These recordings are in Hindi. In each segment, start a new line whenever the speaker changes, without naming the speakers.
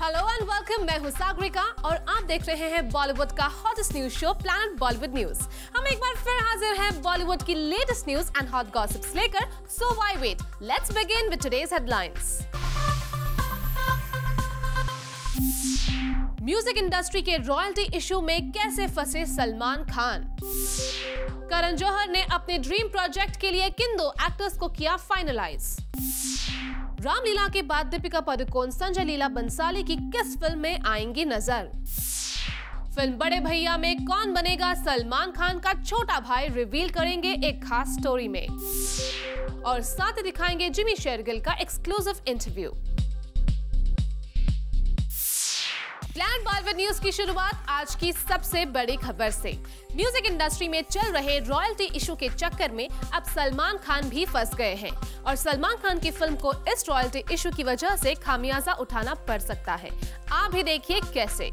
हेलो एंड वेलकम, मैं हूं सागरिका और आप देख रहे हैं बॉलीवुड का hottest news show planet Bollywood news. हम एक बार फिर हाजिर हैं बॉलीवुड की latest news and hot gossips लेकर। So why wait, let's begin with today's headlines. Music industry के रॉयल्टी इशू में कैसे फंसे सलमान खान। करण जौहर ने अपने ड्रीम प्रोजेक्ट के लिए किन दो एक्टर्स को किया फाइनलाइज। रामलीला के बाद दीपिका पादुकोण संजय लीला बंसाली की किस फिल्म में आएंगी नजर। फिल्म बड़े भैया में कौन बनेगा सलमान खान का छोटा भाई, रिवील करेंगे एक खास स्टोरी में। और साथ ही दिखाएंगे जिमी शेरगिल का exclusive interview. Planet Bollywood news की शुरुआत आज की सबसे बड़ी खबर से। म्यूजिक इंडस्ट्री में चल रहे रॉयल्टी इशू के चक्कर में अब सलमान खान भी फंस गए हैं और सलमान खान की फिल्म को इस रॉयल्टी इशू की वजह से खामियाजा उठाना पड़ सकता है। आप भी देखिए कैसे।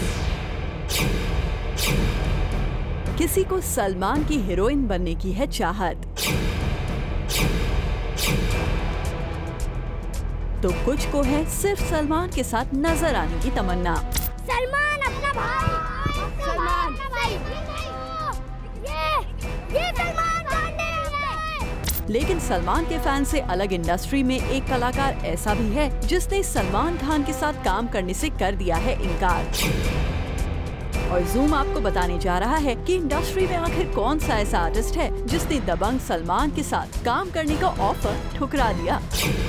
किसी को सलमान की हीरोइन बनने की है चाहत, तो कुछ को है सिर्फ सलमान के साथ नजर आने की तमन्ना।
सलमान अपना भाई, सलमान ये सलमान खान है।
लेकिन सलमान के फैन से अलग इंडस्ट्री में एक कलाकार ऐसा भी है जिसने सलमान खान के साथ काम करने से कर दिया है इनकार। और जूम आपको बताने जा रहा है कि इंडस्ट्री में आखिर कौन सा ऐसा आर्टिस्ट है जिसने दबंग सलमान के साथ काम करने का ऑफर ठुकरा दिया।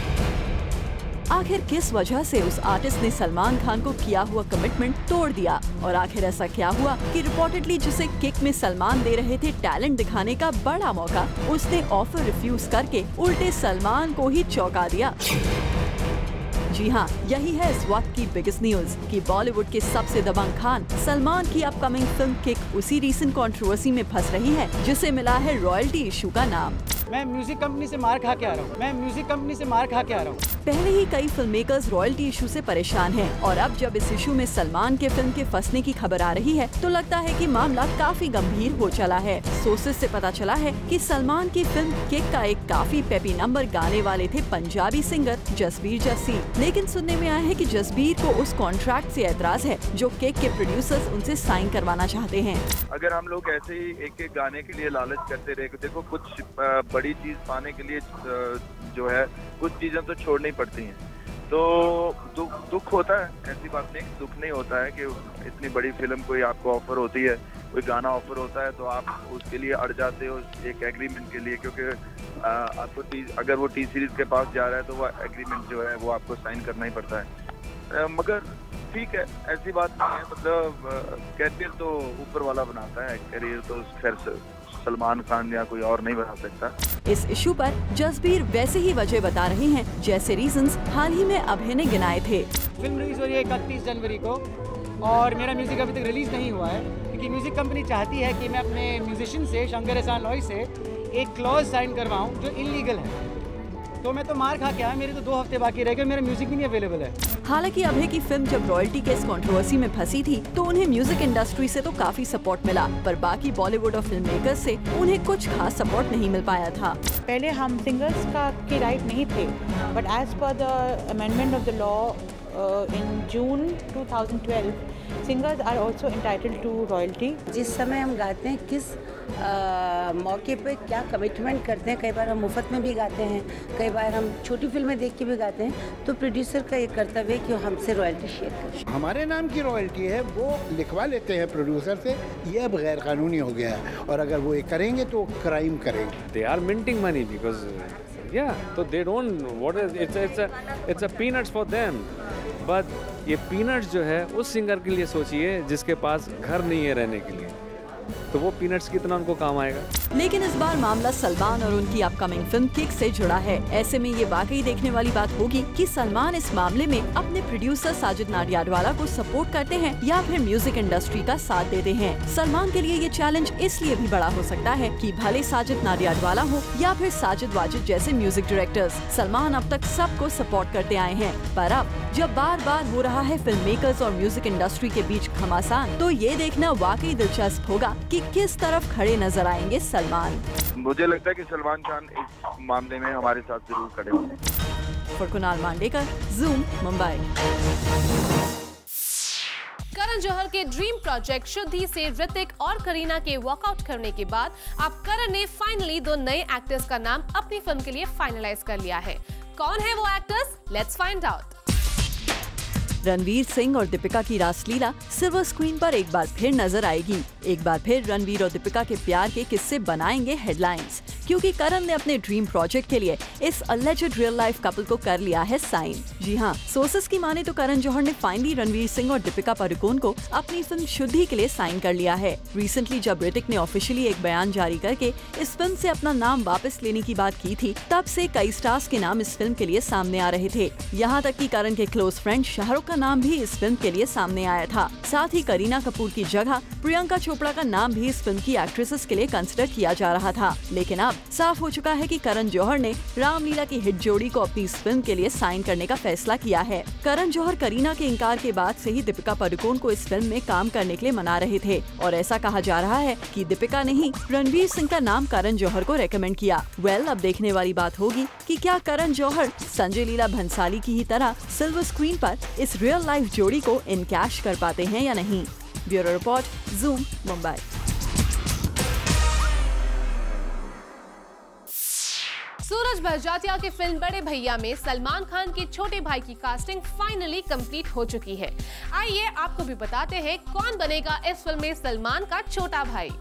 आखिर किस वजह से उस आर्टिस्ट ने सलमान खान को किया हुआ कमिटमेंट तोड़ दिया, और आखिर ऐसा क्या हुआ कि रिपोर्टेडली जिसे किक में सलमान दे रहे थे टैलेंट दिखाने का बड़ा मौका, उसने ऑफर रिफ्यूज करके उल्टे सलमान को ही चौंका दिया। जी हाँ, यही है इस वक्त की बिगेस्ट न्यूज कि बॉलीवुड के सबसे दबंग खान सलमान की अपकमिंग फिल्म किक उसी रीसेंट कंट्रोवर्सी में फंस रही है जिसे मिला है रॉयल्टी इशू का नाम।
मैं म्यूजिक कंपनी से मार खा के आ रहा हूँ।
पहले ही कई फिल्म मेकर्स रॉयल्टी इशू से परेशान हैं और अब जब इस इशू में सलमान के फिल्म के फंसने की खबर आ रही है तो लगता है कि मामला काफी गंभीर हो चला है। सोर्सेज से पता चला है कि सलमान की फिल्म किक का एक काफी पेपी नंबर गाने वाले थे पंजाबी सिंगर जसबीर जस्सी, लेकिन सुनने में आया है कि जसबीर को उस कॉन्ट्रैक्ट से एतराज है जो किक के प्रोड्यूसर्स उनसे साइन करवाना चाहते हैं।
अगर हम लोग ऐसे ही एक एक गाने के लिए लालच करते रहे, देखो कुछ बड़ी चीज पाने के लिए जो है कुछ चीजें तो छोड़नी पड़ती हैं, तो दुख होता है। ऐसी बात नहीं, दुख नहीं होता है कि इतनी बड़ी फिल्म कोई आपको ऑफर होती है, कोई गाना ऑफर होता है तो आप उसके लिए अड़ जाते हो एक एग्रीमेंट के लिए, क्योंकि आपको अगर वो टी सीरीज के पास जा रहा है तो वो एग्रीमेंट जो है वो आपको साइन करना ही पड़ता है। मगर ठीक है, ऐसी बात नहीं है। मतलब कैरियर तो ऊपर वाला बनाता है, कैरियर तो खैर सलमान खान या कोई और नहीं बना सकता।
इस इशू पर जसबीर वैसे ही वजह बता रही हैं जैसे रीजंस हाल ही में अभय ने गिनाए थे।
फिल्म रिलीज हो रही है 31 जनवरी को और मेरा म्यूजिक अभी तक रिलीज नहीं हुआ है क्योंकि म्यूजिक कंपनी चाहती है कि मैं अपने म्यूजिशियन से शंकर एहसान लॉय से एक क्लॉज साइन करवाऊं जो इलीगल है। तो मैं तो मार खा के आया, मेरे तो 2 हफ्ते बाकी रह गए, मेरा म्यूजिक भी नहीं अवेलेबल है।
हालांकि अभय की फिल्म जब रॉयल्टी के इस कंट्रोवर्सी में फंसी थी तो उन्हें म्यूजिक इंडस्ट्री से तो काफी सपोर्ट मिला, पर बाकी बॉलीवुड और फिल्म मेकर्स से उन्हें कुछ खास सपोर्ट नहीं मिल पाया था।
पहले हम सिंगर्स के राइट नहीं थे, but as per the amendment of the law in June 2012 singers are also entitled to royalty.
जिस समय हम गाते हैं किस मौके पे क्या कमिटमेंट करते हैं, कई बार हम मुफ्त में भी गाते हैं, कई बार हम छोटी फिल्में देख के भी गाते हैं, तो प्रोड्यूसर का ये कर्तव्य है कि वो हमसे रॉयल्टी शेयर करें।
हमारे नाम की रॉयल्टी है वो लिखवा लेते हैं प्रोड्यूसर से, ये अब गैर कानूनी हो गया है और अगर वो ये करेंगे तो क्राइम करेंगे।
They are minting money because so they don't it's a peanuts for them, but ये peanuts जो है उस सिंगर के लिए सोचिए जिसके पास घर नहीं है रहने के लिए, तो वो पीनट्स कितना उनको काम आएगा।
लेकिन इस बार मामला सलमान और उनकी अपकमिंग फिल्म किक से जुड़ा है। ऐसे में ये वाकई देखने वाली बात होगी कि सलमान इस मामले में अपने प्रोड्यूसर साजिद नाडियाडवाला को सपोर्ट करते हैं या फिर म्यूजिक इंडस्ट्री का साथ देते हैं। सलमान के लिए ये चैलेंज इसलिए भी बड़ा हो सकता है कि भले साजिद नाडियाडवाला हो या फिर साजिद वाजिद जैसे म्यूजिक डायरेक्टर्स, सलमान अब तक सबको सपोर्ट करते आए हैं, पर अब जब बार बार हो रहा है फिल्म मेकर्स और म्यूजिक इंडस्ट्री के बीच घमासान, तो ये देखना वाकई दिलचस्प होगा कि किस तरफ खड़े नजर आएंगे सलमान।
मुझे लगता है कि सलमान खान इस मामले में हमारे साथ जरूर खड़े होंगे।
For Kunal Mandekar, Zoom, Mumbai.
करण जौहर के ड्रीम प्रोजेक्ट शुद्धि से ऋतिक और करीना के वॉकआउट करने के बाद अब करण ने फाइनली 2 नए एक्टर्स का नाम अपनी फिल्म के लिए फाइनलाइज कर लिया है। कौन है वो actors? Let's find out.
Ranveer Singh और दीपिका की रासलीला सिल्वर स्क्रीन पर एक बार फिर नजर आएगी। एक बार फिर रणवीर और दीपिका के प्यार के किस्से बनाएंगे हेडलाइंस, क्योंकि करण ने अपने ड्रीम प्रोजेक्ट के लिए इस अलेज्ड रियल लाइफ कपल को कर लिया है साइन। जी हाँ, सोर्सेस की माने तो करण जौहर ने फाइनली रणवीर सिंह और दीपिका पादुकोण को अपनी फिल्म शुद्धि के लिए साइन कर लिया है। रिसेंटली जब ऋतिक ने ऑफिशियली एक बयान जारी करके इस फिल्म से अपना नाम वापस लेने की बात की थी, तब से कई स्टार्स के नाम इस फिल्म के लिए सामने आ रहे थे। यहाँ तक कि करण के क्लोज फ्रेंड शाहरुख का नाम भी इस फिल्म के लिए सामने आया था। साथ ही करीना कपूर की जगह प्रियंका चोपड़ा का नाम भी इस फिल्म की एक्ट्रेसेस के लिए कंसिडर किया जा रहा था। लेकिन अब साफ हो चुका है कि करण जौहर ने रामलीला की हिट जोड़ी को अपनी इस फिल्म के लिए साइन करने का फैसला किया है। करण जौहर करीना के इनकार के बाद से ही दीपिका पादुकोण को इस फिल्म में काम करने के लिए मना रहे थे और ऐसा कहा जा रहा है कि दीपिका ने ही रणवीर सिंह का नाम करण जौहर को रेकमेंड किया। अब देखने वाली बात होगी कि क्या करण जौहर संजय लीला भंसाली की ही तरह सिल्वर स्क्रीन पर इस रियल लाइफ जोड़ी को इनकैश कर पाते हैं या नहीं। Bureau report, Zoom, Mumbai.
Sooraj Barjatya की फिल्म बड़े भैया में सलमान खान के छोटे भाई की कास्टिंग फाइनली कंप्लीट हो चुकी है। आइए आपको भी बताते हैं कौन बनेगा इस फिल्म में सलमान का छोटा भाई।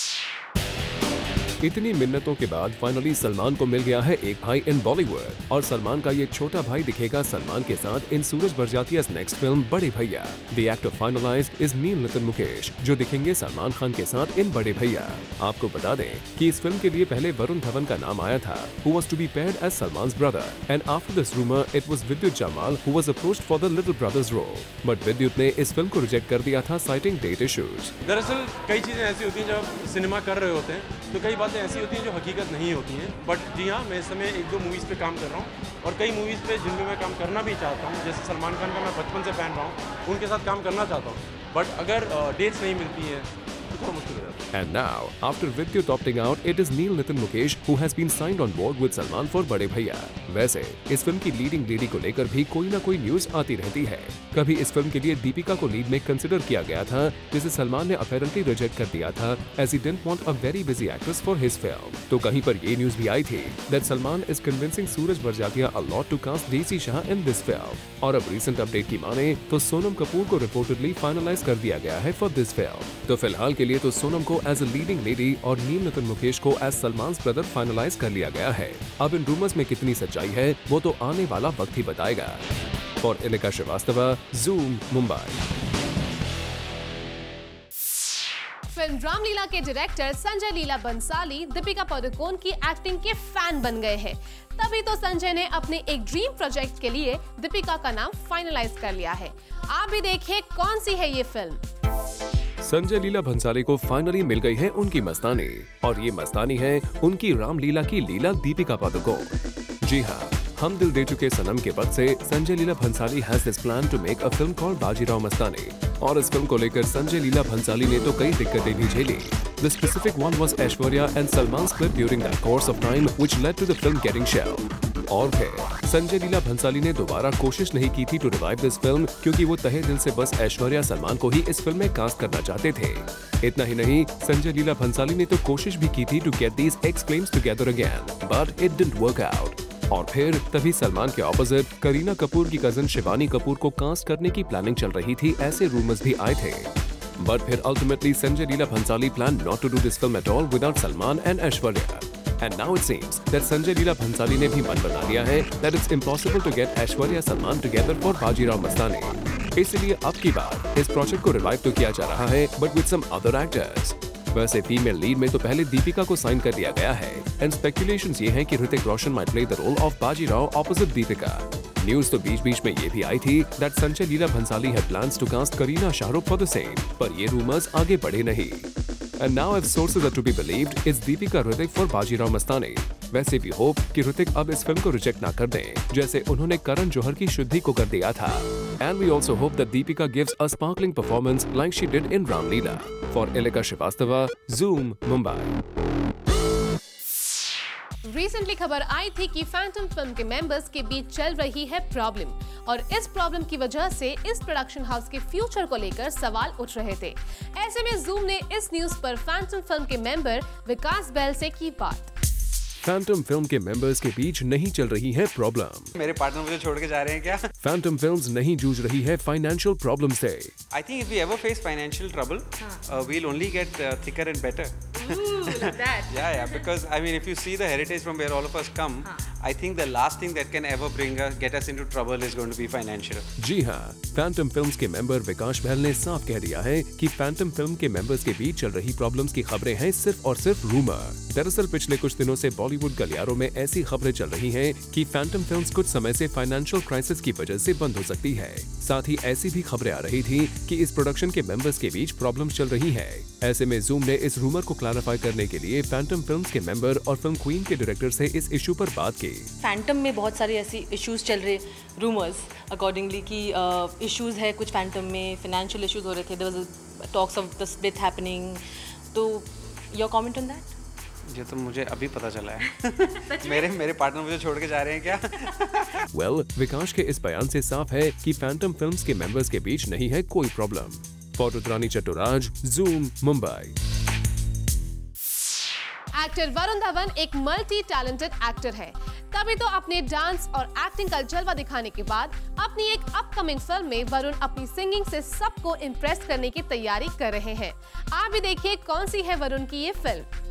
इतनी मिन्नतों के बाद फाइनली सलमान को मिल गया है एक भाई इन बॉलीवुड और सलमान का ये छोटा भाई दिखेगा सलमान के साथ इन सूरज बड़जात्या's next film Bade Bhaiya. The actor finalized is Neil Nitin Mukesh, जो दिखेंगे सलमान खान के साथ इन बड़े भैया। आपको बता दें कि इस फिल्म के लिए पहले वरुण धवन का नाम आया था, who was to be paired as Salman's brother, and after this rumor it was Vidyut Jamal who was approached for the little brother's role, but Vidyut ने इस फिल्म को रिजेक्ट कर दिया था citing date issues।
दरअसल कई चीजें ऐसी होती हैं जब सिनेमा कर रहे होते हैं तो कई बातें ऐसी होती हैं जो हकीकत नहीं होती हैं। बट जी हाँ, मैं इस समय 1-2 मूवीज़ पे काम कर रहा हूँ और कई मूवीज़ पे जिनमें मैं काम करना भी चाहता हूँ, जैसे सलमान खान का मैं बचपन से फैन रहा हूँ, उनके साथ काम करना चाहता हूँ। बट अगर डेट्स नहीं मिलती हैं तो मुश्किल हो जाता है।
And now, after Vidyut opting out, it is Neel Nitin Mukesh who has been signed on board with Salman for बड़े भैया। वैसे इस फिल्म की लीडिंग लेडी को लेकर भी कोई ना कोई न्यूज आती रहती है। कभी इस फिल्म के लिए दीपिका को लीड में कंसिडर किया गया था, जिसे सलमान ने अपैरेंटली रिजेक्ट कर दिया था as he didn't want a very busy actress for his film। तो कहीं पर ये न्यूज भी आई थी that Salman is convincing Suraj Barjatya a lot to cast DC Shah in this film। और अब रिसेंट अपडेट की माने तो सोनम कपूर को रिपोर्टेडली फाइनलाइज कर दिया गया है फॉर दिस फिल्म। तो फिलहाल के लिए तो सोनम को एज अ लीडिंग लेडी और नील नितिन मुकेश को एज सलमान ब्रदर फाइनलाइज कर लिया गया है। अब इन रूमर्स में कितनी सच्चाई है वो तो आने वाला वक्त ही बताएगा। For Ilika Srivastava, Zoom, Mumbai.
Film Ramleela के डायरेक्टर संजय लीला बंसाली दीपिका पादुकोण की एक्टिंग के फैन बन गए हैं। तभी तो संजय ने अपने एक ड्रीम प्रोजेक्ट के लिए दीपिका का नाम फाइनलाइज कर लिया है। आप भी देखिए कौन सी है ये फिल्म।
संजय लीला भंसाली को फाइनली मिल गई है उनकी मस्तानी, और ये मस्तानी है उनकी रामलीला की लीला दीपिका पादुकोण। जी हाँ, हम दिल दे चुके सनम के वक्त से Sanjay Leela Bhansali has this plan to make a film called Bajirao Mastani. और इस फिल्म को लेकर संजय लीला भंसाली ने तो कई दिक्कतें भी झेली। The specific one was Aishwarya and Salman's split during that course of time, which led to the film getting shelved। और फिर संजय लीला भंसाली ने दोबारा कोशिश नहीं की थी टू रिवाइव दिस फिल्म, क्योंकि वो तहे दिल से बस ऐश्वर्या सलमान को ही इस फिल्म में कास्ट करना चाहते थे। इतना ही नहीं, संजय लीला भंसाली ने तो कोशिश भी की थी to get these ex flames together again, but it didn't work out. और फिर तभी सलमान के ऑपोजिट करीना कपूर की कजन शिवानी कपूर को कास्ट करने की प्लानिंग चल रही थी, ऐसे रूमर्स भी आए थे। बट फिर ultimately Sanjay Leela Bhansali plan not to do this film at all without Salman and Aishwarya. And now it seems that Sanjay Leela Bhansali ने भी मन बना लिया है that it's impossible to get Aishwarya Salman together for Bajirao Mastani. इसलिए अब की बार इस प्रोजेक्ट को रिवाइव तो किया जा रहा है, but with some other actors। वैसे फीमेल लीड में तो पहले दीपिका को साइन कर दिया गया है, एंड स्पेकुलेशंस ये हैं कि Hrithik Roshan might play the role of Bajirao opposite Deepika. News तो बीच-बीच में ये भी आई थी that Sanjay Leela Bhansali had plans to cast Kareena Shahrukh for the same, पर ये रूमर्स आगे बढ़े नहीं। And now if sources are to be believed, it's Deepika Hrithik for Bajirao Mastani. वैसे भी होप कि ऋतिक अब इस फिल्म को रिजेक्ट ना कर दें, जैसे उन्होंने करण जौहर की शुद्धि को कर दिया था। And we also hope that Deepika gives a sparkling performance like she did in Ramleela। For Ilika Shrivastava, Zoom, Mumbai।
Recently खबर आई थी कि फैंटम फिल्म के मेंबर्स के बीच चल रही है प्रॉब्लम और इस प्रॉब्लम की वजह से इस प्रोडक्शन हाउस के फ्यूचर को लेकर सवाल उठ रहे थे। ऐसे में जूम ने इस न्यूज पर फैंटम फिल्म के मेंबर विकास बैल से की बात।
फैंटम फिल्म के मेंबर्स के बीच नहीं चल रही है प्रॉब्लम।
मेरे पार्टनर मुझे छोड़ के जा रहे हैं क्या?
फैंटम फिल्म्स नहीं जूझ रही है फाइनेंशियल प्रॉब्लम से।
I think if we ever face financial trouble, we'll only get thicker and better.
Ooh, like that.
Yeah, because I mean, if you see the heritage from where all of us come, I think the last thing that can ever get us into trouble is going to be financial.
जी हाँ, फैंटम फिल्म्स के मेंबर विकास बहल ने साफ कह दिया है कि फैंटम फिल्म के मेंबर्स के बीच चल रही प्रॉब्लम्स की खबरें हैं सिर्फ और सिर्फ रूमर। दरअसल पिछले कुछ दिनों से बॉलीवुड गलियारों में ऐसी खबरें चल रही हैं कि फैंटम फिल्म्स कुछ समय से फाइनेंशियल क्राइसिस की वजह से बंद हो सकती है। साथ ही ऐसी भी खबरें आ रही थी कि इस प्रोडक्शन के मेंबर्स के बीच प्रॉब्लम्स चल रही है। ऐसे में जूम ने इस रूमर को क्लैरिफाई करने के लिए फैंटम फिल्म्स के मेंबर और फिल्म क्वीन के डायरेक्टर से इस इशू पर बात की।
फैंटम में बहुत सारे ऐसी इश्यूज चल रहे, रूमर्स अकॉर्डिंगली कि इश्यूज है कुछ फैंटम में, फाइनेंशियल इश्यूज हो रहे थे, there was talks of the split happening. तो योर कमेंट ऑन दैट?
ये तो मुझे अभी पता चला है। मेरे पार्टनर मुझे छोड़ के जा रहे हैं क्या?
वेल, विकास के इस बयान से साफ है कि फैंटम फिल्म्स के मेंबर्स के बीच नहीं है कोई problem. For Rudrani Chattoraj, Zoom, Mumbai.
Actor Varun Dhawan एक मल्टी टैलेंटेड एक्टर है, तभी तो अपने डांस और एक्टिंग का जलवा दिखाने के बाद अपनी एक अपकमिंग फिल्म में वरुण अपनी सिंगिंग से सबको इम्प्रेस करने की तैयारी कर रहे हैं। आप भी देखिए कौन सी है वरुण की ये फिल्म।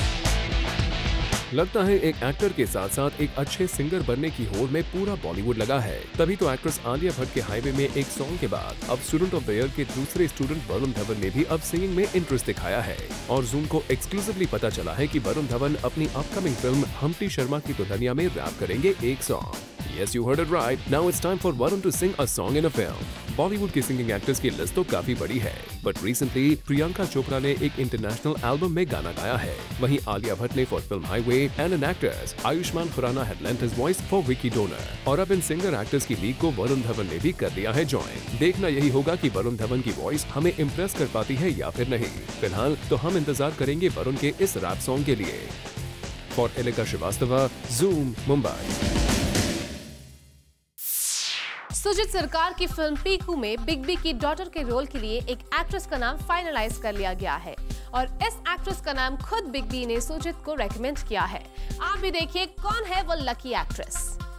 लगता है एक एक्टर के साथ साथ एक अच्छे सिंगर बनने की होड़ में पूरा बॉलीवुड लगा है। तभी तो एक्ट्रेस आलिया भट्ट के हाईवे में एक सॉन्ग के बाद अब स्टूडेंट ऑफ द ईयर के दूसरे स्टूडेंट वरुण धवन ने भी अब सिंगिंग में इंटरेस्ट दिखाया है। और जूम को एक्सक्लूसिवली पता चला है कि वरुण धवन अपनी अपकमिंग फिल्म हम्प्टी शर्मा की दुल्हनिया में रैप करेंगे एक song. Yes, you heard it right. Now it's time for Varun to sing a song in a film. Bollywood की सिंगिंग एक्टर्स की लिस्ट तो काफी बड़ी है, बट रिसेंटली प्रियंका चोपड़ा ने एक इंटरनेशनल एल्बम में गाना गाया है। वहीं आलिया भट्ट ने for film Highway and an actors Ayushmann Khurrana had lent his voice for Vicky Donor. और अब इन सिंगर एक्टर्स की लीग को वरुण धवन ने भी कर लिया है ज्वाइन। देखना यही होगा कि वरुण धवन की वॉइस हमें इम्प्रेस कर पाती है या फिर नहीं। फिलहाल तो हम इंतजार करेंगे वरुण के इस रैप सॉन्ग के लिए। For Elika Srivastava, Zoom, Mumbai.
सुजीत सरकार की फिल्म पीकू में बिग बी की डॉटर के रोल के लिए एक एक्ट्रेस का नाम फाइनलाइज कर लिया गया है और इस एक्ट्रेस का नाम खुद बिग बी ने सुजीत को रेकमेंड किया है। आप भी देखिए कौन है वो lucky actress.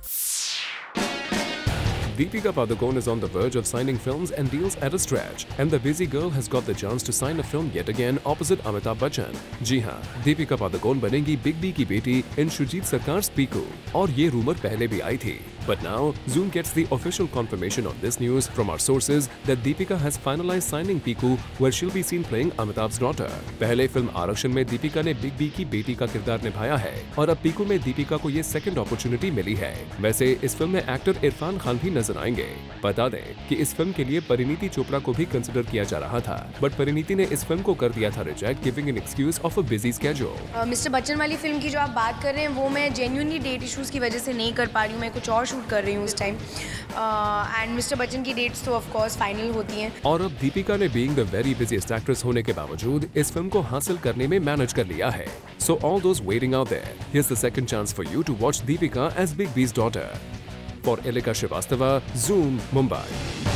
Deepika Padukone is on the verge of signing films and deals at a stretch, and the busy girl has got the chance to sign a film yet again opposite Amitabh Bachchan. जी हाँ, दीपिका पादुकोण बनेगी बिग बी की बेटी इन सुजीत सरकार पीकू, और ये रूमर पहले भी आई थी। But now, Zoom gets the official confirmation on this news from our sources that Deepika has finalized signing Piku, where she'll be seen playing Amitabh's daughter. पहले फिल्म आरक्षण में दीपिका ने बिग बी की बेटी का किरदार निभाया है और अब पीकू में दीपिका को ये सेकंड अपॉर्चुनिटी मिली है। वैसे इस फिल्म में एक्टर इरफान खान भी नजर आएंगे। बता दें कि इस फिल्म के लिए परिणीति चोपड़ा को भी कंसिडर किया जा रहा था, बट परिणीति ने इस फिल्म को कर दिया था reject, giving an excuse of a busy schedule.
Mister Bachchan वाली फिल्म की जो आप बात कर रहे हैं वो मैं जेन्युइनली डेट इश्यूज की वजह से नहीं कर पा रही हूँ, मैं कुछ और शूट कर रही हूँ इस टाइम, एंड मिस्टर बच्चन की डेट्स तो ऑफ कोर्स फाइनल होती हैं।
और अब दीपिका ने being the very busiest actress होने के बावजूद इस फिल्म को हासिल करने में मैनेज कर लिया है। So all those waiting out there, here's the second chance for you to watch Deepika as big B's daughter. For Elika Srivastava, Zoom, Mumbai.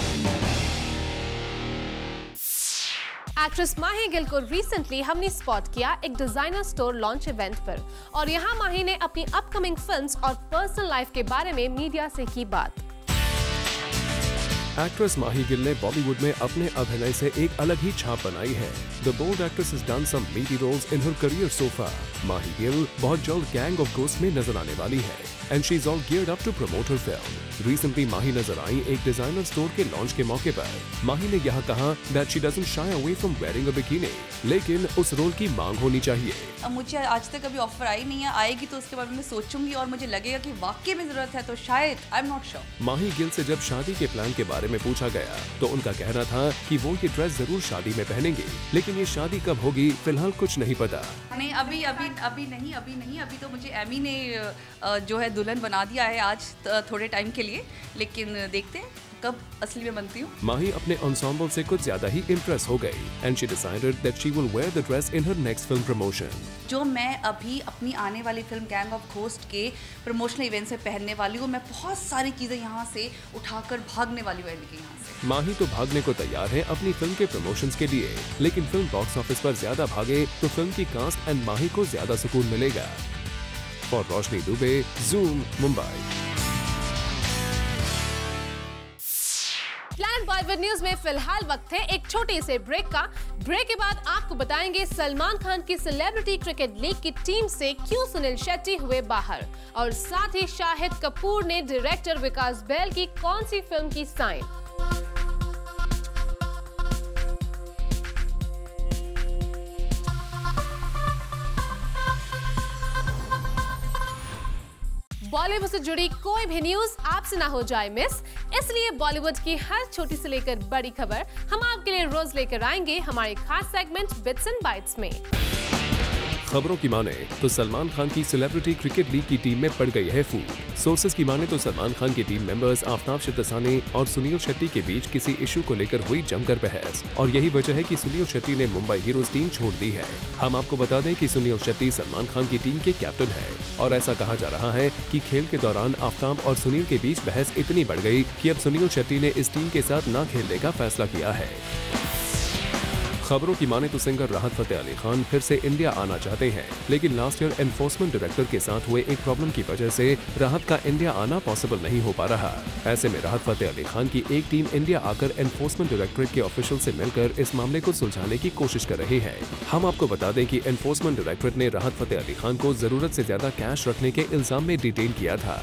Actress Mahi Gill को रिसेंटली हमने स्पॉट किया एक डिजाइनर स्टोर लॉन्च इवेंट पर, और यहाँ माही ने अपनी अपकमिंग फिल्म्स और पर्सनल लाइफ के बारे में मीडिया से की बात।
एक्ट्रेस माही गिल ने बॉलीवुड में अपने अभिनय से एक अलग ही छाप बनाई है। The bold actress has done some meaty roles in her career so far. माही गिल बहुत जल्द गैंग ऑफ घोस्ट में नजर आने वाली है, and she's all geared up to promote her film. Recently माही नजर आई एक डिजाइनर स्टोर के लॉन्च के मौके पर। माही ने यहाँ कहा that she doesn't shy away from wearing a bikini, लेकिन उस रोल की मांग होनी चाहिए।
मुझे आज तक अभी ऑफर आई नहीं है, आएगी तो उसके बारे में सोचूंगी और मुझे लगेगा कि वाकई में जरूरत है तो शायद, I am not sure.
Mahi Gill से जब शादी के प्लान के बारे में पूछा गया तो उनका कहना था कि वो ये ड्रेस जरूर शादी में पहनेंगे, लेकिन ये शादी कब होगी फिलहाल कुछ नहीं पता।
नहीं, अभी तो मुझे एमी ने जो है दुल्हन बना दिया है आज थोड़े टाइम के लिए, लेकिन देखते हैं कब असली में बनती हूँ।
माही अपने ensemble से कुछ ज्यादा ही इम्प्रेस हो गई and she decided that she will wear the dress in her next film promotion.
जो मैं अभी अपनी आने वाली फिल्म गैंग ऑफ घोस्ट के प्रमोशनल इवेंट में पहनने वाली हूँ, मैं बहुत सारी चीज़ें यहाँ से उठाकर भागने वाली हूँ यहाँ से।
माही तो भागने को तैयार है अपनी फिल्म के प्रमोशंस के लिए, लेकिन फिल्म बॉक्स ऑफिस पर ज्यादा भागे तो फिल्म की कास्ट एंड माही को ज्यादा सुकून मिलेगा। For Roshni Dubey, Zoom, Mumbai.
Planet Bollywood news में फिलहाल वक्त है एक छोटे से ब्रेक का। ब्रेक के बाद आपको बताएंगे सलमान खान की सेलिब्रिटी क्रिकेट लीग की टीम से क्यों सुनील शेट्टी हुए बाहर, और साथ ही शाहिद कपूर ने डायरेक्टर विकास बैल की कौन सी फिल्म की साइन। बॉलीवुड से जुड़ी कोई भी न्यूज आपसे ना हो जाए मिस, इसलिए बॉलीवुड की हर छोटी से लेकर बड़ी खबर हम आपके लिए रोज लेकर आएंगे हमारे खास सेगमेंट बिट्स एंड बाइट्स में।
खबरों की माने तो सलमान खान की सेलिब्रिटी क्रिकेट लीग की टीम में पड़ गई है फूट। सोर्सेज की माने तो सलमान खान की टीम मेंबर्स आफ्ताब शिद्दसानी और सुनील शेट्टी के बीच किसी इशू को लेकर हुई जमकर बहस, और यही वजह है कि सुनील शेट्टी ने मुंबई हीरोज टीम छोड़ दी है। हम आपको बता दें कि सुनील शेट्टी सलमान खान की टीम के कैप्टन है, और ऐसा कहा जा रहा है कि खेल के दौरान आफ्ताब और सुनील के बीच बहस इतनी बढ़ गई कि अब सुनील शेट्टी ने इस टीम के साथ न खेलने का फैसला किया है। खबरों की माने तो सिंगर राहत फतेह अली खान फिर से इंडिया आना चाहते हैं, लेकिन लास्ट ईयर एनफोर्समेंट डायरेक्टर के साथ हुए एक प्रॉब्लम की वजह से राहत का इंडिया आना पॉसिबल नहीं हो पा रहा। ऐसे में राहत फतेह अली खान की एक टीम इंडिया आकर एनफोर्समेंट डायरेक्टरेट के ऑफिशियल से मिलकर इस मामले को सुलझाने की कोशिश कर रही है। हम आपको बता दें कि एनफोर्समेंट डायरेक्टरेट ने राहत फतेह अली खान को जरूरत से ज्यादा कैश रखने के इल्जाम में डिटेन किया था।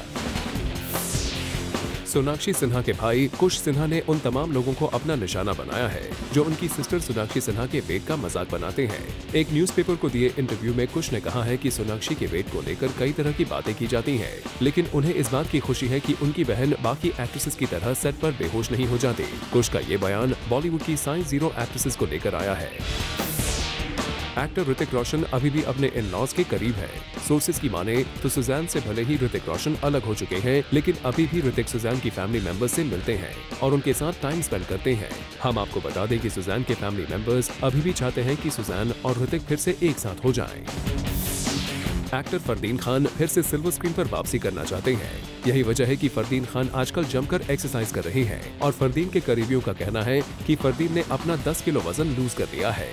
सोनाक्षी सिन्हा के भाई कुश सिन्हा ने उन तमाम लोगों को अपना निशाना बनाया है जो उनकी सिस्टर सोनाक्षी सिन्हा के वेट का मजाक बनाते हैं। एक न्यूज़पेपर को दिए इंटरव्यू में कुश ने कहा है कि सोनाक्षी के वेट को लेकर कई तरह की बातें की जाती हैं, लेकिन उन्हें इस बात की खुशी है कि उनकी बहन बाकी एक्ट्रेसेस की तरह सेट पर बेहोश नहीं हो जाती। कुश का ये बयान बॉलीवुड की साइंस 0 एक्ट्रेसेस को लेकर आया है। एक्टर ऋतिक रोशन अभी भी अपने इन-लॉज के करीब है। सोर्सेज की माने तो सुजैन से भले ही ऋतिक रोशन अलग हो चुके हैं, लेकिन अभी भी ऋतिक सुजैन की फैमिली मेंबर्स से मिलते हैं और उनके साथ टाइम स्पेंड करते हैं। हम आपको बता दें कि सुजैन के फैमिली मेंबर्स अभी भी चाहते हैं कि सुजैन और ऋतिक फिर से एक साथ हो जाएं। एक्टर फरदीन खान फिर से सिल्वर स्क्रीन पर वापसी करना चाहते हैं। यही वजह है कि फरदीन खान आजकल जमकर एक्सरसाइज कर रहे हैं, और फरदीन के करीबियों का कहना है कि फरदीन ने अपना 10 किलो वजन लूज कर लिया है।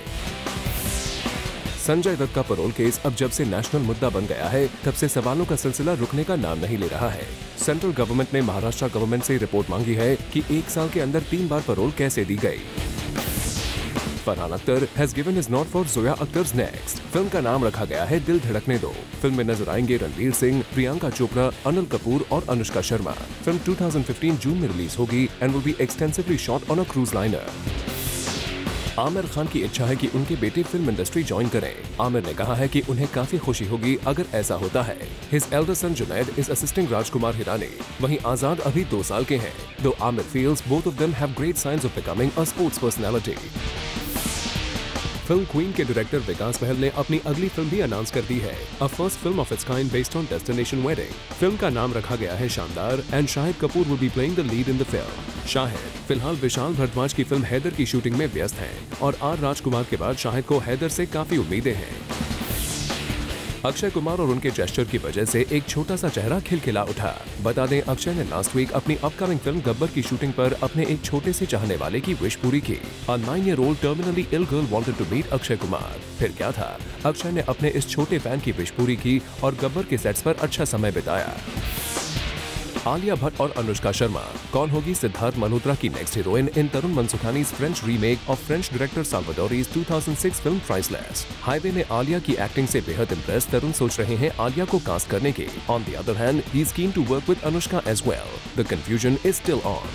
संजय दत्त का पैरोल केस अब जब से नेशनल मुद्दा बन गया है, तब से सवालों का सिलसिला रुकने का नाम नहीं ले रहा है। सेंट्रल गवर्नमेंट ने महाराष्ट्र गवर्नमेंट से रिपोर्ट मांगी है कि 1 साल के अंदर 3 बार पैरोल कैसे दी गई। Farhan Akhtar has given his nod for Zoya Akhtar's next. Film का नाम रखा गया है दिल धड़कने दो। फिल्म में नजर आएंगे रणवीर सिंह, प्रियंका चोपड़ा, अनिल कपूर और अनुष्का शर्मा। फिल्म 2015 जून में रिलीज होगी and will be extensively shot on a cruise liner. Aamir Khan की इच्छा है कि उनके बेटे फिल्म इंडस्ट्री ज्वाइन करें। आमिर ने कहा है कि उन्हें काफी खुशी होगी अगर ऐसा होता है। His elder son Junaid is assisting Rajkumar Hirani. वहीं आजाद अभी 2 साल के हैं। दो Aamir feels both of them have great signs of becoming a sports personality. Film Queen के डायरेक्टर विकास बहल ने अपनी अगली फिल्म भी अनाउंस कर दी है। A first film of its kind based on destination wedding. Film का नाम रखा गया है Shaandaar and Shahid Kapoor will be playing the lead in the film. Shahid फिलहाल विशाल भारद्वाज की फिल्म हैदर की शूटिंग में व्यस्त हैं, और आर राजकुमार के बाद शाहिद को हैदर से काफी उम्मीदें हैं। अक्षय कुमार और उनके जेस्चर की वजह से एक छोटा सा चेहरा खिलखिला उठा। बता दें अक्षय ने लास्ट वीक अपनी अपकमिंग फिल्म गब्बर की शूटिंग पर अपने एक छोटे से चाहने वाले की विश पूरी की। A 9-year-old terminally ill girl wanted to meet Akshay Kumar. फिर क्या था, अक्षय ने अपने इस छोटे फैन की विश पूरी की और गब्बर के सेट्स पर अच्छा समय बिताया। आलिया भट्ट और अनुष्का शर्मा, कौन होगी सिद्धार्थ मल्होत्रा की next heroine in Tarun Mansukhani's French remake of French director Salvadori's 2006 film Priceless. Highway में आलिया की एक्टिंग से बेहद इम्प्रेस तरुण सोच रहे हैं आलिया को कास्ट करने के। On the other hand he is keen to work with Anushka as well. The confusion is still on.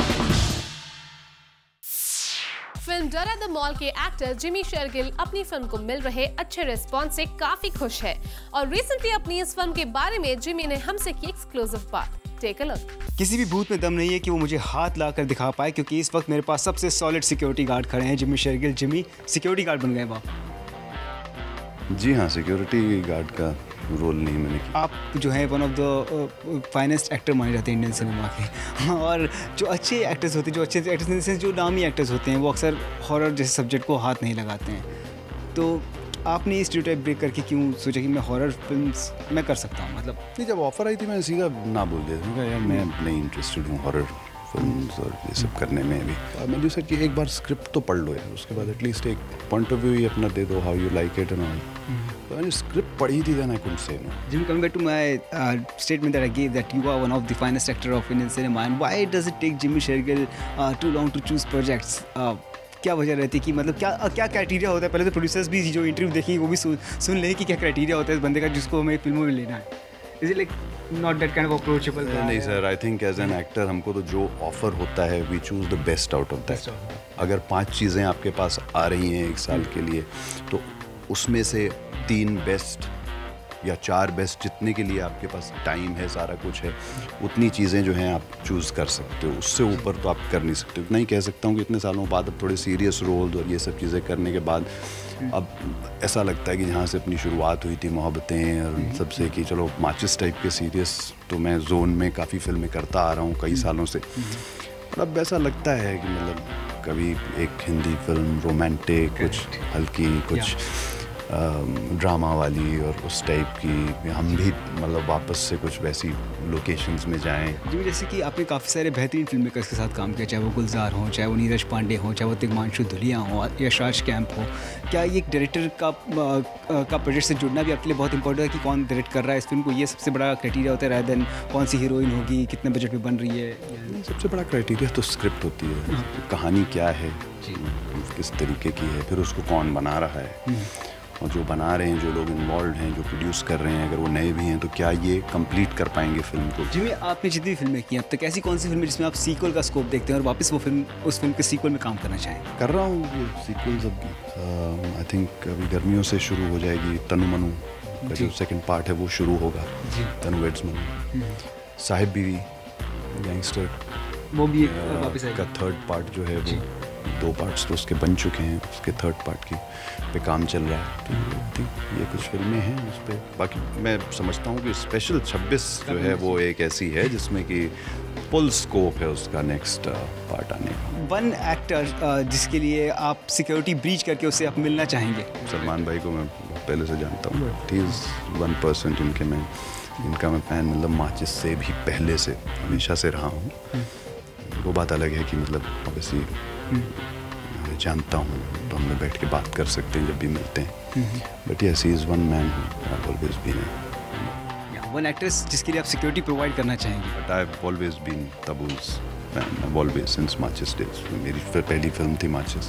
Film Darr the mall के एक्टर जिमी शेरगिल अपनी फिल्म को मिल रहे अच्छे रिस्पॉन्स से काफी खुश है, और रिसेंटली अपनी इस फिल्म के बारे में जिमी ने हमसे की एक्सक्लूसिव बात। Take a look.
किसी भी भूत में दम नहीं है कि वो मुझे हाथ लाकर दिखा पाए, क्योंकि इस वक्त मेरे पास सबसे सॉलिड सिक्योरिटी गार्ड खड़े हैं। जिमी शेरगिल, जिमी सिक्योरिटी गार्ड बन गए वाह।
जी हाँ, सिक्योरिटी गार्ड का रोल नहीं मैंने किया।
आप जो है one of the finest actor माने जाते हैं इंडियन सिनेमा के, और जो अच्छे एक्टर्स होते हैं, जो अच्छे एक्टर्स इन द सेंस जो नामी एक्टर्स होते हैं, वो अक्सर हॉरर जैसे सब्जेक्ट को हाथ नहीं लगाते हैं। तो आपने ये स्टीरियोटाइप ब्रेक करके क्यों सोचा कि मैं हॉरर फिल्म्स मैं कर सकता हूँ? मतलब
नहीं, जब ऑफर आई थी मैं सीधा ना बोल दिया, मैंने कहा यार मैं नहीं इंटरेस्टेड हूँ हॉरर फिल्म्स और ये सब करने में। अभी मैंने सोचा कि एक बार स्क्रिप्ट तो पढ़ लो यार, उसके बाद एटलीस्ट एक पॉइंट ऑफ व्यू ही अपना दे दो, how you like it and all. तो मैंने स्क्रिप्ट पढ़ी थी, then I couldn't say no.
Jimmy, coming back to my statement that I gave, that you are one of the finest actor of Indian cinema, and why does it take Jimmy Shergill too long to choose projects? क्या वजह रहती है कि मतलब क्या क्राइटेरिया होता है? पहले तो प्रोड्यूसर्स भी जो इंटरव्यू देखेंगे वो भी सुन लें कि क्या क्राइटेरिया होता है इस बंदे का जिसको हमें फिल्मों में लेना है। Is it like not that kind of approachable?
नहीं सर, I think as an actor हमको तो जो ऑफर होता है we choose the best out of that. अगर 5 चीज़ें आपके पास आ रही हैं 1 साल के लिए, तो उसमें से 3 बेस्ट या 4 बेस्ट, जितने के लिए आपके पास टाइम है, सारा कुछ है, उतनी चीज़ें जो हैं आप चूज़ कर सकते हो। उससे ऊपर तो आप कर नहीं सकते। इतना ही कह सकता हूँ कि इतने सालों बाद अब थोड़े सीरियस रोल्स और ये सब चीज़ें करने के बाद अब ऐसा लगता है कि जहाँ से अपनी शुरुआत हुई थी मोहब्बतें और सबसे, कि चलो माचिस टाइप के सीरियस तो मैं जोन में काफ़ी फिल्में करता आ रहा हूँ कई सालों से, और अब ऐसा लगता है कि मतलब कभी एक हिंदी फिल्म रोमांटिक, कुछ हल्की, कुछ ड्रामा वाली और उस टाइप की, हम भी मतलब वापस से कुछ वैसी लोकेशंस में जाएं।
जी, जैसे कि आपने काफ़ी सारे बेहतरीन फिल्म मेकर्स के साथ काम किया, चाहे वो गुलजार हो, चाहे वो नीरज पांडे हो, चाहे वो तिग्मांशु धुलिया हो, यशराज कैंप हो। क्या ये डायरेक्टर का प्रोजेक्ट से जुड़ना भी आपके लिए बहुत इंपॉर्टेंट है कि कौन डायरेक्ट कर रहा है इस फिल्म को? ये सबसे बड़ा क्राइटेरिया होता है रादर देन कौन सी हीरोइन होगी, कितने बजट में बन रही है?
सबसे बड़ा क्राइटेरिया तो स्क्रिप्ट होती है, कहानी क्या है, किस तरीके की है, फिर उसको कौन बना रहा है, और जो बना रहे हैं, जो लोग इन्वॉल्व हैं, जो प्रोड्यूस कर रहे हैं, अगर वो नए भी हैं तो क्या ये कंप्लीट कर पाएंगे फिल्म को।
जिम्मी, आपने जितनी फिल्में की अब तक, ऐसी कौन सी फिल्म है जिसमें आप सीक्वल का स्कोप देखते हैं और वापस वो फिल्म उस फिल्म के सीक्वल में काम करना चाहें?
कर रहा हूँ ये सीक्वल्स अब, आई थिंक अभी गर्मियों से शुरू हो जाएगी। तनु मनु का जो सेकंड पार्ट है वो शुरू होगा, तनु वेड्स मनु। साहिब बीवी गैंगस्टर
वो भी वापस आएगा।
का 3rd पार्ट जो है वो 2 पार्ट्स तो उसके बन चुके हैं, उसके 3rd पार्ट की पे काम चल रहा है। तो ये कुछ फिल्में हैं उस पर। बाकी मैं समझता हूँ कि स्पेशल 26 जो है वो एक ऐसी है जिसमें कि फुल स्कोप है उसका नेक्स्ट पार्ट आने का।
वन एक्टर जिसके लिए आप सिक्योरिटी ब्रीच करके उससे आप मिलना चाहेंगे?
सलमान भाई को मैं पहले से जानता हूँ। ही इज़ 1% इनका मैं फैन, मतलब माचिस से भी पहले से हमेशा से रहा हूँ। वो बात अलग है कि मतलब ऑब्वियसली मैं जानता हूँ तो हम लोग बैठ के बात कर सकते हैं जब भी मिलते हैं। But yes, he is one man who always been
one actress जिसके लिए आप सिक्योरिटी प्रोवाइड करना चाहेंगे?
But I have always been Tabu's fan, always since Maachis days. मेरी पहली फिल्म थी माचिस,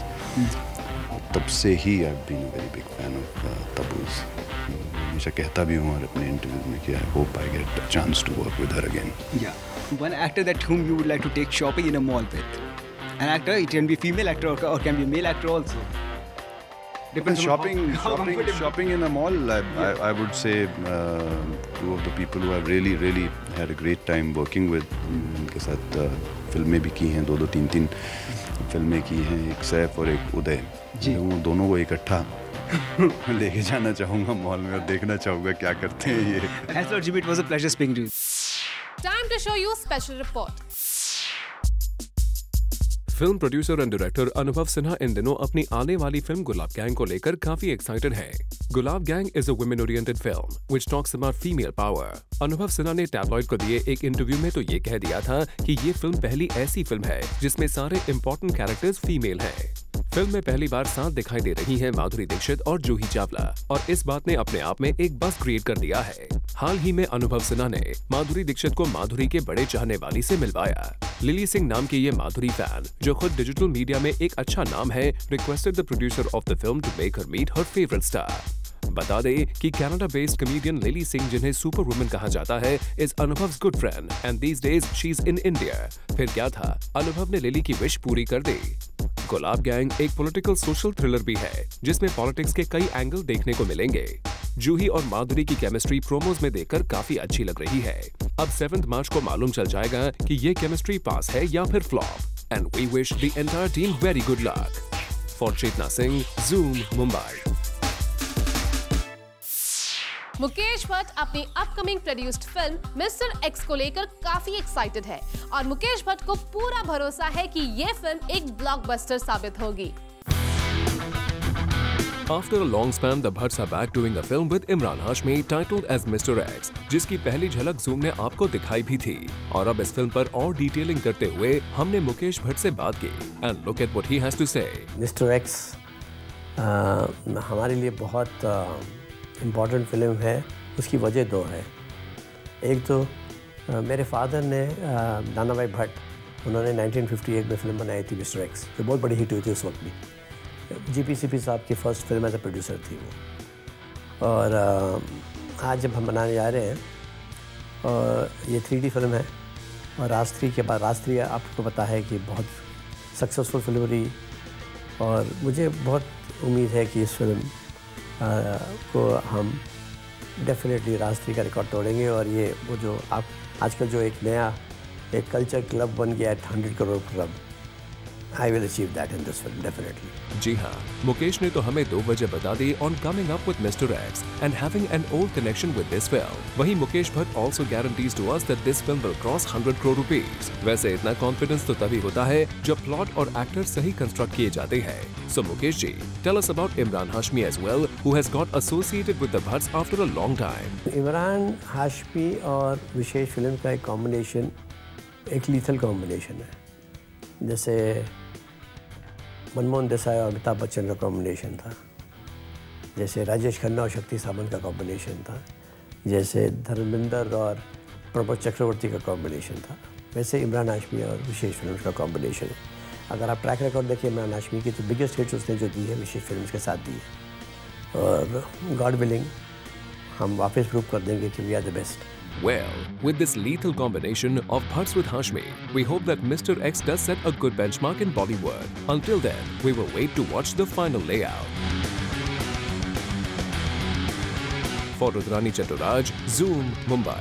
तब से ही I have been a very big fan of Tabu's. हमेशा कहता भी हूँ और अपने इंटरव्यूज में कि I hope I get a chance to work with her again.
या one actor that whom you would like to take shopping in a mall with? An actor, it can be female actor or can be a male actor also.
Depends. Shopping in a mall. I would say 2 of the people who I've really had a great time working with. उनके साथ फिल्में भी की हैं, 2 3 फिल्में की हैं, एक सैफ और एक उदय। उन दोनों को इकट्ठा लेके जाना चाहूँगा मॉल में और देखना चाहूँगा क्या करते हैं ये।
Thanks a lot, Jimmy. It was a pleasure speaking to you.
Time to show you special report.
Film producer and director Anubhav Sinha इन दिनों अपनी आने वाली फिल्म गुलाब गैंग को लेकर काफी एक्साइटेड है। Gulaab gang is a women oriented film which talks about female power. Anubhav Sinha ने टैबलॉइड को दिए एक इंटरव्यू में तो ये कह दिया था कि ये फिल्म पहली ऐसी फिल्म है जिसमें सारे इम्पोर्टेंट कैरेक्टर्स फीमेल हैं। फिल्म में पहली बार साथ दिखाई दे रही हैं माधुरी दीक्षित और जूही चावला, और इस बात ने अपने आप में एक बज़ क्रिएट कर दिया है। हाल ही में अनुभव सिन्हा ने माधुरी दीक्षित को माधुरी के बड़े चाहने वाली से मिलवाया। लिली सिंह नाम की ये माधुरी फैन, जो खुद डिजिटल मीडिया में एक अच्छा नाम है, requested the producer of the film to make her meet her favourite star. बता दें कि Canada based comedian Lilly Singh, जिन्हें सुपर वुमन कहा जाता है, is Anubhav's good friend and these days she is in India. फिर क्या था, अनुभव ने लिली की विश पूरी कर दी। गुलाब गैंग एक पॉलिटिकल सोशल थ्रिलर भी है जिसमें पॉलिटिक्स के कई एंगल देखने को मिलेंगे। जूही और माधुरी की केमिस्ट्री प्रोमोज में देखकर काफी अच्छी लग रही है। अब 7 मार्च को मालूम चल जाएगा कि ये केमिस्ट्री पास है या फिर flop. And we wish the entire team very good luck. For Chetna Singh, Zoom, Mumbai.
Mukesh Bhatt अपनी upcoming produced film mister X को लेकर काफी एक्साइटेड है और मुकेश भट्ट को पूरा भरोसा है कि ये फिल्म एक ब्लॉकबस्टर साबित होगी।
After a long span, the Bhatts are back doing a film with Imran Hashmi titled as Mr. X, जिसकी पहली झलक Zoom ने आपको दिखाई भी थी। और अब इस फिल्म पर और डिटेलिंग करते हुए हमने मुकेश भट्ट से बात की। And look at what he has to say.
Mr. X हमारे लिए बहुत इम्पोर्टेंट फिल्म है। उसकी वजह दो है। एक तो मेरे फादर ने नाना भाई भट्ट, उन्होंने 1958 में फिल्म बनाई थी मिस्टर एक्स, जो बहुत बड़ी हिट हुई थी उस वक्त भी। GPCP साहब की first film as a producer थी वो। और आज जब हम बनाने जा रहे हैं, और ये 3D फिल्म है, और राज 3 के बाद राज 3 आपको पता है कि बहुत सक्सेसफुल फिल्म रही, और मुझे बहुत उम्मीद है कि इस फिल्म को हम डेफिनेटली राज 3 का रिकॉर्ड तोड़ेंगे। और ये वो जो आप आजकल जो एक नया एक कल्चर क्लब बन गया है, 100 crore club, I will achieve that in this film, definitely.
जी हाँ, मुकेश ने तो हमें 2 वजह बता दी on coming up with Mr. X and having an old connection with this film. वहीं Mukesh Bhatt also guarantees to us that this film will cross 100 crore rupees. वैसे इतना कॉन्फिडेंस तो तभी होता है जब प्लॉट और एक्टर सही कंस्ट्रक्ट किए जाते हैं। So Mukesh ji, tell us about Imran Hashmi as well, who has got associated with the Bhatts after a long time.
Imran Hashmi और विशेष फिल्म का एक कॉम्बिनेशन एक लीथल कॉम्बिनेशन है। जैसे मनमोहन देसाई और अमिताभ बच्चन का कॉम्बिनेशन था, जैसे राजेश खन्ना और शक्ति सामंत का कॉम्बिनेशन था, जैसे धर्मेंद्र और प्रभु चक्रवर्ती का कॉम्बिनेशन था, वैसे इमरान हाशमी और विशेष फिल्म का कॉम्बिनेशन है। अगर आप ट्रैक रिकॉर्ड देखिए इमरान हाशमी की, तो बिगेस्ट हिट्स उसने जो दी है विशेष फिल्म के साथ दी है। और गॉड विलिंग हम वापस प्रूव कर देंगे कि we are the best.
Well, with this lethal combination of Bhatts with Hashmi, we hope that Mr. X does set a good benchmark in Bollywood. Until then, we will wait to watch the final layout. For Rudrani Chaturaj, Zoom, Mumbai.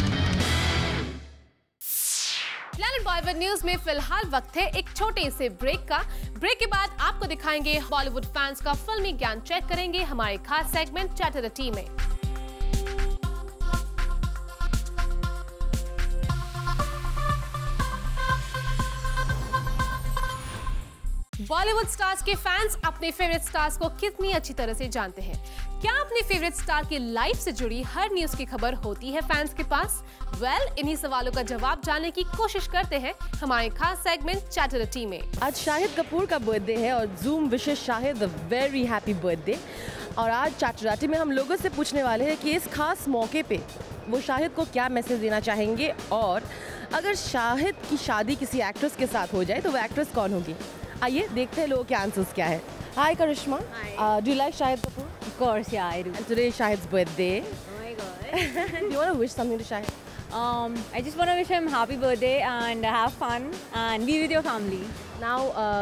Planet Bollywood news में फिलहाल वक्त है एक छोटे से ब्रेक का। ब्रेक के बाद आपको दिखाएंगे बॉलीवुड फैंस का फिल्मी ज्ञान चेक करेंगे हमारे खास सेगमेंट चैट द टी में। बॉलीवुड स्टार्स के फैंस अपने फेवरेट स्टार्स को कितनी अच्छी तरह से जानते हैं? क्या अपने फेवरेट स्टार की लाइफ से जुड़ी हर न्यूज की खबर होती है फैंस के पास? इन्हीं सवालों का जवाब जानने की कोशिश करते हैं हमारे खास सेगमेंट चैट द टी में।
आज शाहिद कपूर का बर्थडे है और जूम विशेष शाहिद वेरी हैप्पी बर्थडे। और आज चैट द टी में हम लोगों से पूछने वाले हैं कि इस खास मौके पे वो शाहिद को क्या मैसेज देना चाहेंगे, और अगर शाहिद की शादी किसी एक्ट्रेस के साथ हो जाए तो वो एक्ट्रेस कौन होगी? आइए देखते हैं लोगों के आंसर्स क्या है। Hi Karishma, do you like Shahid Kapoor?
Of course, yeah, I do.
And today is Shahid's birthday.
Oh my god.
Do you want to wish something to Shahid?
I just want to wish him happy birthday and have fun and be with your family.
Now,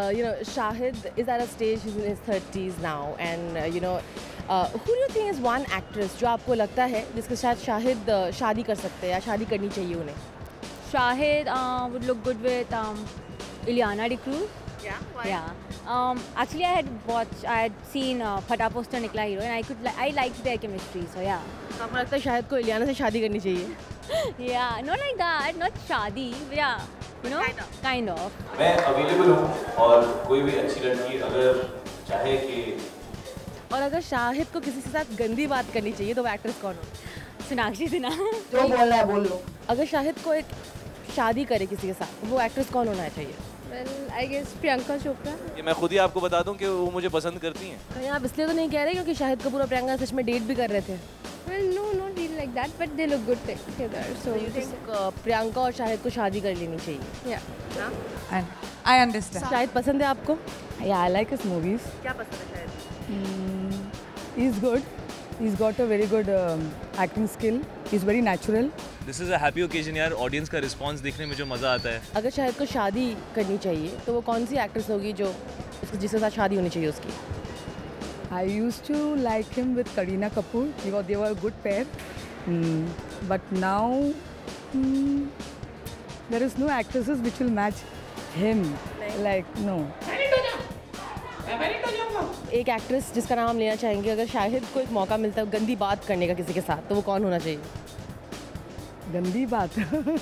Shahid is at a stage, he's in his 30s now, and who do you think is one actress जो आपको लगता है जिसके साथ शाहिद शादी कर सकते हैं या शादी करनी चाहिए उन्हें?
Shahid would look good with Ileana D'Cruz.
Yeah, why?
Yeah. Actually, I had seen Phata poster Nikla Hero, and I liked their chemistry. So yeah.
तो आपको लगता है शाहिद को इलियाना से शादी करनी चाहिए?
Yeah, not like that, not शादी, but yeah, you know, kind of.
मैं available हूँ और कोई भी अच्छी लड़की अगर चाहे कि
और अगर शाहिद को किसी के साथ गंदी बात करनी चाहिए तो वो एक्ट्रेस कौन हो?
सोनाक्षी सिन्हा।
जो बोलना है बोल लो। अगर शाहिद को एक शादी करे किसी के साथ, वो एक्ट्रेस कौन होना चाहिए?
Well, I guess Priyanka Chopra.
ये मैं खुद ही आपको बता दूं कि वो मुझे पसंद करती हैं।
कहीं आप इसलिए तो नहीं कह रहे क्योंकि शाहिद कपूर और प्रियंका सच में डेट भी कर रहे थे?
Well, no, not really like that, but they look good together. So
you think Priyanka और शाहिद को शादी कर लेनी चाहिए?
Yeah.
I understand.
शाहिद पसंद है आपको?
Yeah, I like his movies.
क्या पसंद है Shahid?
He's good. He's got a very good acting skill. He's very natural.
This is a happy occasion यार, ऑडियंस का रिस्पांस देखने में जो मज़ा आता है।
अगर शाहिद को शादी करनी चाहिए तो वो कौन सी एक्ट्रेस होगी जो जिसके साथ शादी होनी चाहिए उसकी?
I used to like him with Kareena Kapoor. They were a good pair. But now there is no actresses which will match him. Like no.
एक एक्ट्रेस जिसका नाम लेना चाहेंगे, अगर शाहिद को एक मौका मिलता है गंदी बात करने का किसी के साथ, तो वो कौन होना चाहिए?
गंदी बात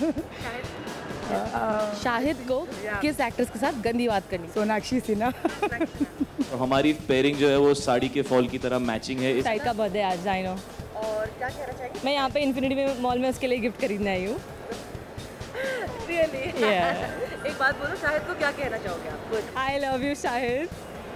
शाहिद को किस एक्ट्रेस के साथ गंदी बात करनी?
सोनाक्षी सिन्हा।
तो हमारी पेयरिंग जो है वो साड़ी के फॉल की तरह मैचिंग है।
शाहिद का बर्थडे आज, आई नो।
और क्या कहना चाहिए?
मैं यहाँ पे इन्फिनिटी में मॉल में उसके लिए गिफ्ट खरीदने आई हूँ।
Really? एक बात बोलो, शाहिद को क्या कहना चाहोगे आप?
I love you Shahid.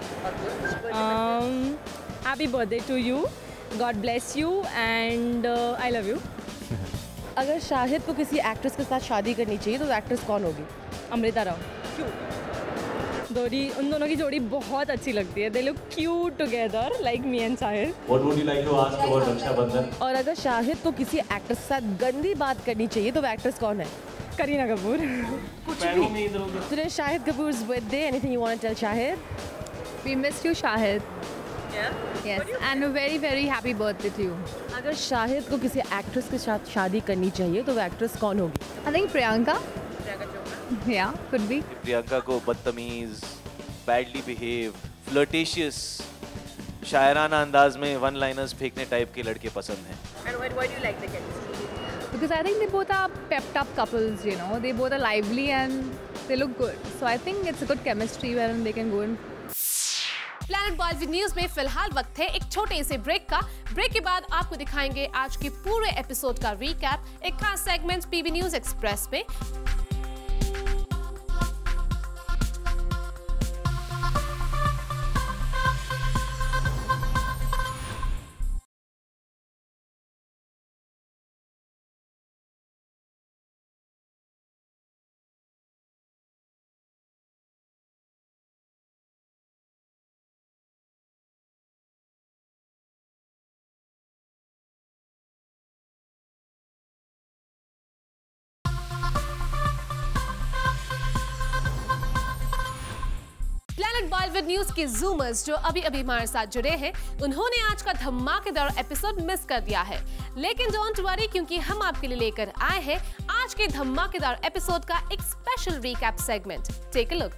Happy birthday to you, god bless you and I love you.
अगर शाहिद को किसी एक्ट्रेस के साथ शादी करनी चाहिए तो एक्ट्रेस कौन होगी?
अमृता राव।
क्यों?
उन दोनों की जोड़ी बहुत अच्छी लगती है। They look cute together like me and Shahid.
What would you like to ask about Rakshabandhan?
और अगर शाहिद को किसी एक्ट्रेस के साथ गंदी बात करनी चाहिए तो वो एक्ट्रेस कौन है?
करीना कपूर।
कुछ भी। Today is Shahid Kapoor's birthday. Anything you want to tell Shahid?
We missed you, Shahid.
Yeah?
Yes, and a very, very happy birthday to you.
अगर शाहिद को किसी एक्ट्रेस के साथ शादी करनी चाहिए तो वो एक्ट्रेस कौन होगी?
I think Priyanka. Yeah, could be.
Priyanka को बदतमीज, बैडली बिहेव, फ्लर्टेशियस, शायराना अंदाज में वन लाइनर्स फेंकने टाइप के लड़के पसंद हैं।
And why do you like the chemistry? Because I think they both are pepped up couples, you know. They both are lively and they look good. So I think it's a good chemistry wherein they can go in.
Planet Bollywood news में फिलहाल वक्त है एक छोटे से ब्रेक का। ब्रेक के बाद आपको दिखाएंगे आज के पूरे एपिसोड का रीकैप, एक खास सेगमेंट पीबी न्यूज एक्सप्रेस में। प्लैनेट बॉलीवुड न्यूज के जूमर्स जो अभी हमारे साथ जुड़े हैं, उन्होंने आज का धमाकेदार एपिसोड मिस कर दिया है। लेकिन डोंट वरी, क्योंकि हम आपके लिए लेकर आए हैं आज के धमाकेदार एपिसोड का एक special recap segment. Take a look.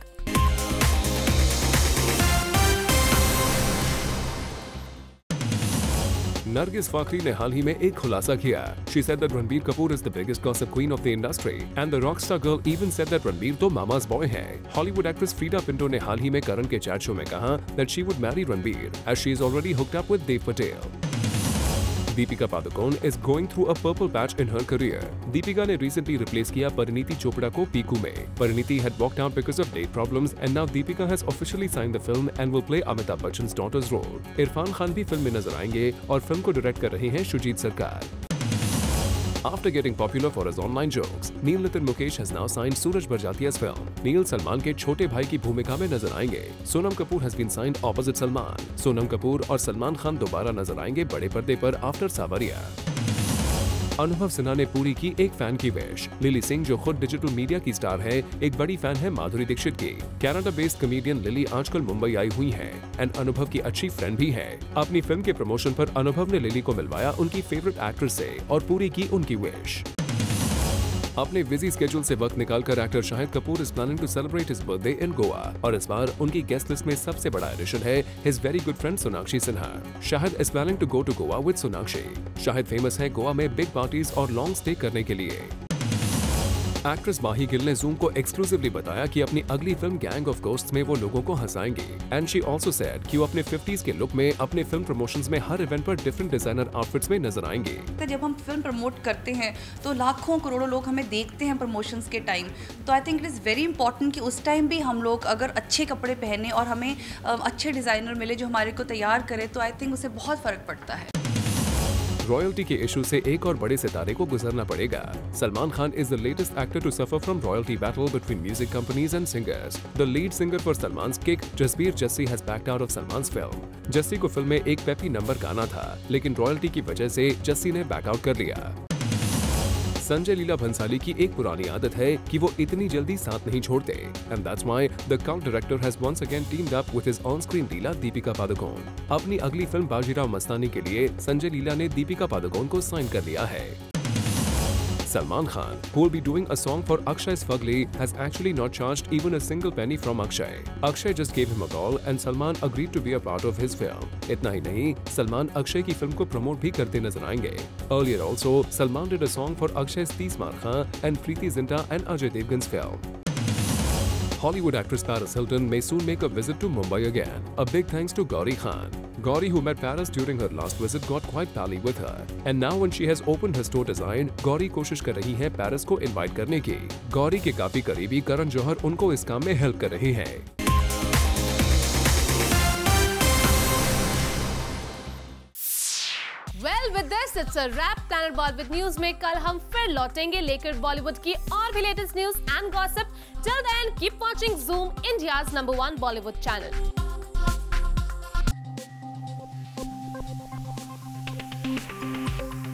Nargis Fakhri ने हाल ही में एक खुलासा किया। She said that Ranbir Kapoor is the biggest gossip queen of the industry, and the rockstar girl even said that Ranbir तो mama's boy है। Hollywood actress Frida Pinto ने हाल ही में करण के चैट शो में कहा that she would marry Ranbir as she is already hooked up with Dev Patel. Deepika Padukone is going through a purple patch in her career. Deepika ने recently replace किया परिणीति चोपड़ा को पीकू में। Parineeti had walked out because of date problems, and now Deepika has officially signed the film and will play Amitabh Bachchan's daughter's role. Irfan Khan भी फिल्म में नजर आएंगे और फिल्म को डायरेक्ट कर रहे हैं शुजीत सरकार। After getting popular for his online jokes, Neil Nitin Mukesh has now signed Suraj Barjatia's film. Neil Salman के छोटे भाई की भूमिका में नजर आएंगे। Sonam Kapoor has been signed opposite Salman. Sonam Kapoor और सलमान खान दोबारा नजर आएंगे बड़े पर्दे पर आफ्टर सावरिया। अनुभव सिन्हा ने पूरी की एक फैन की विश। लिली सिंह जो खुद डिजिटल मीडिया की स्टार है, एक बड़ी फैन है माधुरी दीक्षित की। कनाडा बेस्ड कॉमेडियन लिली आजकल मुंबई आई हुई हैं एंड अनुभव की अच्छी फ्रेंड भी है। अपनी फिल्म के प्रमोशन पर अनुभव ने लिली को मिलवाया उनकी फेवरेट एक्ट्रेस से और पूरी की उनकी विश। अपने बिजी स्केड्यूल से वक्त निकालकर actor Shahid Kapoor is planning to celebrate his birthday in Goa और इस बार उनकी गेस्ट लिस्ट में सबसे बड़ा एडिशन है his very good friend Sonakshi Sinha. Shahid is planning to go to Goa with Sonakshi. Shahid famous है गोवा में बिग पार्टीज और लॉन्ग स्टे करने के लिए। एक्ट्रेस माही गिल ने जूम को एक्सक्लूसिवली बताया कि अपनी अगली फिल्म गैंग ऑफ घोस्ट्स में वो लोगों को हंसाएंगी एंड शी आल्सो सेड कि वो अपने 50s के लुक में अपने फिल्म प्रमोशंस में हर इवेंट पर डिफरेंट डिजाइनर आउटफिट्स में नजर आएंगे।
जब हम फिल्म प्रमोट करते हैं तो लाखों करोड़ों लोग हमें देखते हैं प्रमोशंस के टाइम, तो I think it is very important कि उस टाइम भी हम लोग अगर अच्छे कपड़े पहने और हमें अच्छे डिज़ाइनर मिले जो हमारे को तैयार करे, तो आई थिंक उससे बहुत फ़र्क पड़ता है।
रॉयल्टी के इशू से एक और बड़े सितारे को गुजरना पड़ेगा। Salman Khan is the latest actor to suffer from royalty battle between music companies and singers. The lead singer for Salman's Kick, Jasbir Jassie has backed out of Salman's film. Jassie को फिल्म में एक पेपी नंबर गाना था, लेकिन रॉयल्टी की वजह से जस्सी ने बैकआउट कर लिया। संजय लीला भंसाली की एक पुरानी आदत है कि वो इतनी जल्दी साथ नहीं छोड़ते and that's why the count director has once again teamed up with his on screen Leela Deepika Padukone. अपनी अगली फिल्म बाजीराव मस्तानी के लिए संजय लीला ने दीपिका पादुकोण को साइन कर लिया है। Salman Khan, who will be doing a song for Akshay's Fugly, has actually not charged even a single penny from Akshay. Akshay just gave him a call and Salman agreed to be a part of his film. इतना ही नहीं, Salman Akshay की फिल्म को प्रमोट भी करते नजर आएंगे. Earlier also, Salman did a song for Akshay's 30 Maar Khan and Preeti Zinta and Ajay Devgan's film. Hollywood actress Paris Hilton may soon make a visit to Mumbai again. A big thanks to Gauri Khan. Gauri, who met Paris during her last visit, got quite pally with her. And now when she has opened her store design, Gauri कोशिश कर रही है Paris को invite करने की. Gauri के काफी करीबी करण जौहर उनको इस काम में हेल्प कर रहे हैं.
Well, with this, it's a wrap. Planet Bollywood News में कल हम फिर लौटेंगे लेकर बॉलीवुड की और भी latest news and gossip. Till then, keep watching Zoom, India's #1 Bollywood channel.